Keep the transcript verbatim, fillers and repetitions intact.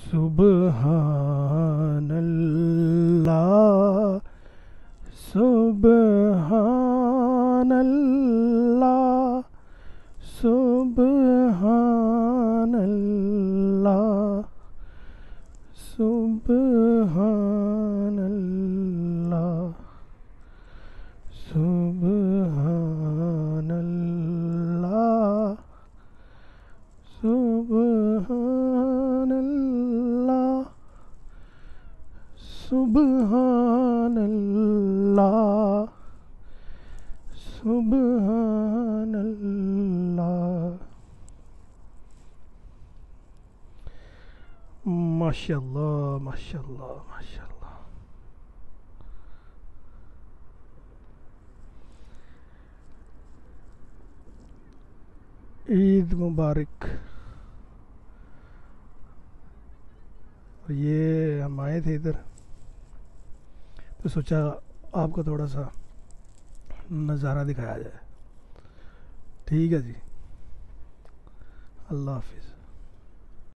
سبحان اللہ سبحان اللہ سبحان اللہ سبحان اللہ سبحان اللہ سبحان اللہ سبحان اللہ سبحان اللہ. ماشاء اللہ ماشاء اللہ ماشاء اللہ. عید مبارک. یہ ہم آئے تھے ادھر تو سوچا آپ کو تھوڑا سا نظارہ دکھایا جائے. ٹھیک ہے جی, اللہ حافظ.